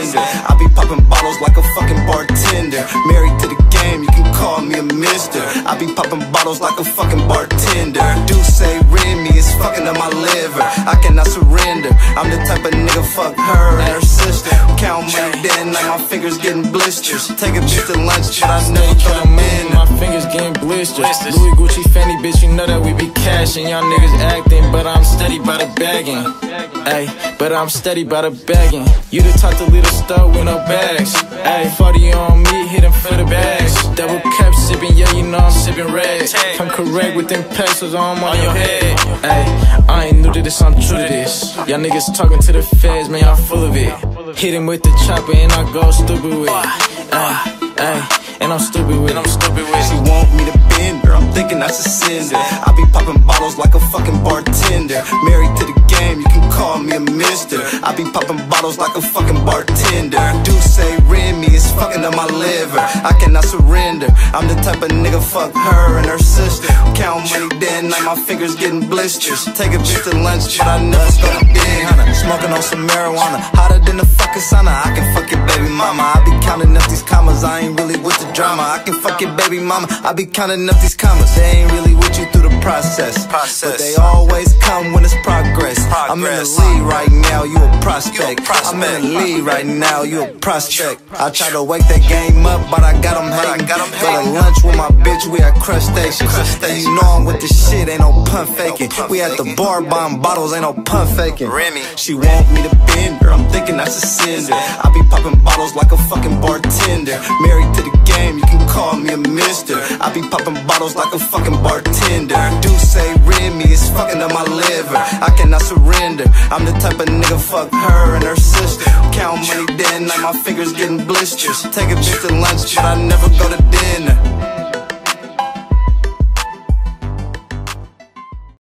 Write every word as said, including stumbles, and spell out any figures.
surrender. I be popping bottles like a fucking bartender. Married to the game, you can call me a mister. I be popping bottles like a fucking bartender. Do say Remy is fucking up my liver. I cannot surrender. I'm the type of nigga fuck her and her sister. Count money then like my fingers getting blisters. Take a bitch to lunch, but I never go to dinner. My fingers getting blisters. Louis, Gucci, Fendi, bitch, you know that we be cashing. Y'all niggas acting, but I'm steady by the bagging. Ayy, but I'm steady by the bagging. You the type to lead a store with no bags. Ayy, forty on me, hit him for the bags. Double cup sipping, yeah, you know I'm sipping red. Come correct with them pesos on my your head. Ayy, I ain't new to this, I'm true to this. Y'all niggas talking to the feds, man, y'all full of it. Hit him with the chopper and I go stupid with it. Ayy, ayy, and I'm stupid with it. I'm stupid with it. She want me to bend her, I'm thinking that's a cinder. I be popping bottles like a fucking bartender. Married to the game, you can call me a mister. I be popping bottles like a fucking bartender. Do say Remy is fucking up my liver. I cannot surrender. I'm the type of nigga fuck her and her sister. Count money then like my fingers getting blisters. Take a bitch to lunch, but I never go to dinner. Smoking on some marijuana, hotter than the fucking sauna. I can fuck your baby mama. I be counting up these commas, I ain't really with the drama. I can fuck your baby mama. I be counting up these commas. They ain't really with you through the process, process. But they always come when it's progress. progress. I'm in the lead right now, you a prospect. prospect. I'm in the lead right now, you a prospect. I try to wake that game up, but I got them hating. Go to lunch with my bitch, we at crustacean. And you know I'm with the shit, ain't no pump faking. We at the bar buying bottles, ain't no pump faking. She want me to bend her, I'm thinking that's a cinder. I be popping bottles like a fucking bartender. Married to the game, you can call me a mister. I be popping bottles like a fucking bartender. Do say Remy is fucking up my liver. I cannot surrender. I'm the type of nigga fuck her and her sister. Count money then like my fingers getting blisters. Take a bitch to lunch, but I never go to